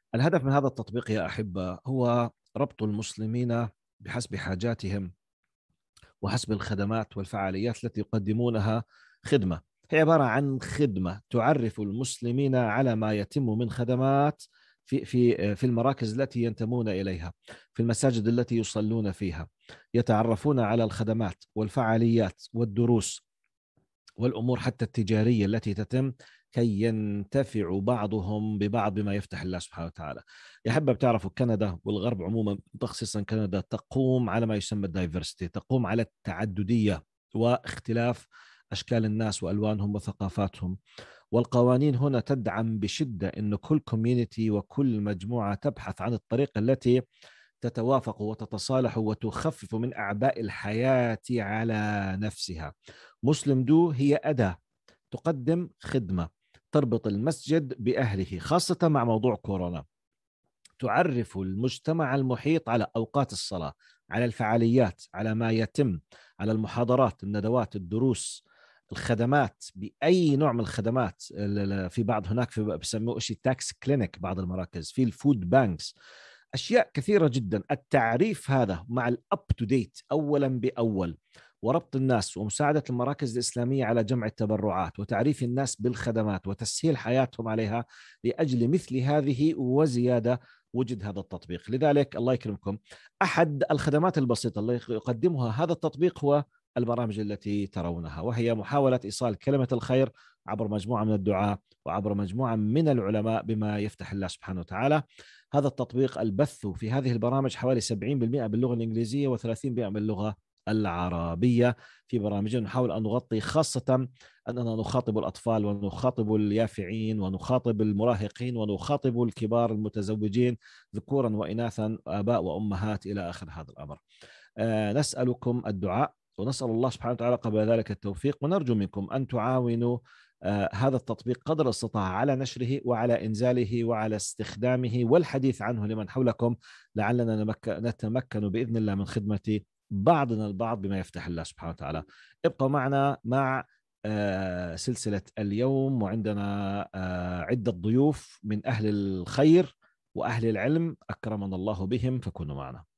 الهدف من هذا التطبيق يا أحبة هو ربط المسلمين بحسب حاجاتهم وحسب الخدمات والفعاليات التي يقدمونها. خدمة هي عبارة عن خدمة تعرف المسلمين على ما يتم من خدمات في المراكز التي ينتمون إليها، في المساجد التي يصلون فيها، يتعرفون على الخدمات والفعاليات والدروس والأمور حتى التجارية التي تتم، كي ينتفع بعضهم ببعض بما يفتح الله سبحانه وتعالى. يحب بتعرفوا كندا والغرب عموما، تخصيصا كندا، تقوم على ما يسمى الدايفرستي، تقوم على التعددية واختلاف أشكال الناس وألوانهم وثقافاتهم. والقوانين هنا تدعم بشدة أن كل كوميونتي وكل مجموعة تبحث عن الطريقة التي تتوافق وتتصالح وتخفف من أعباء الحياة على نفسها. مسلم دو هي أداة تقدم خدمة تربط المسجد بأهله، خاصة مع موضوع كورونا. تعرف المجتمع المحيط على أوقات الصلاة، على الفعاليات، على ما يتم، على المحاضرات، الندوات، الدروس، الخدمات، بأي نوع من الخدمات. في بعض هناك في بسموه شيء تاكس كلينيك، بعض المراكز في الفود بانكس، أشياء كثيرة جدا. التعريف هذا مع الأب تو ديت أولا بأول، وربط الناس ومساعدة المراكز الإسلامية على جمع التبرعات وتعريف الناس بالخدمات وتسهيل حياتهم عليها، لأجل مثل هذه وزيادة وجد هذا التطبيق. لذلك الله يكرمكم، أحد الخدمات البسيطة التي يقدمها هذا التطبيق هو البرامج التي ترونها، وهي محاولة إيصال كلمة الخير عبر مجموعة من الدعاة وعبر مجموعة من العلماء بما يفتح الله سبحانه وتعالى. هذا التطبيق البث في هذه البرامج حوالي 70% باللغة الإنجليزية و30% باللغة العربية. في برامجنا نحاول أن نغطي، خاصة أننا نخاطب الأطفال ونخاطب اليافعين ونخاطب المراهقين ونخاطب الكبار المتزوجين ذكورا وإناثا، آباء وأمهات إلى آخر هذا الأمر. نسألكم الدعاء ونسأل الله سبحانه وتعالى قبل ذلك التوفيق، ونرجو منكم أن تعاونوا هذا التطبيق قدر الاستطاعة على نشره وعلى إنزاله وعلى استخدامه والحديث عنه لمن حولكم، لعلنا نتمكن بإذن الله من خدمة بعضنا البعض بما يفتح الله سبحانه وتعالى. ابقوا معنا مع سلسلة اليوم، وعندنا عدة ضيوف من أهل الخير وأهل العلم أكرمنا الله بهم، فكونوا معنا.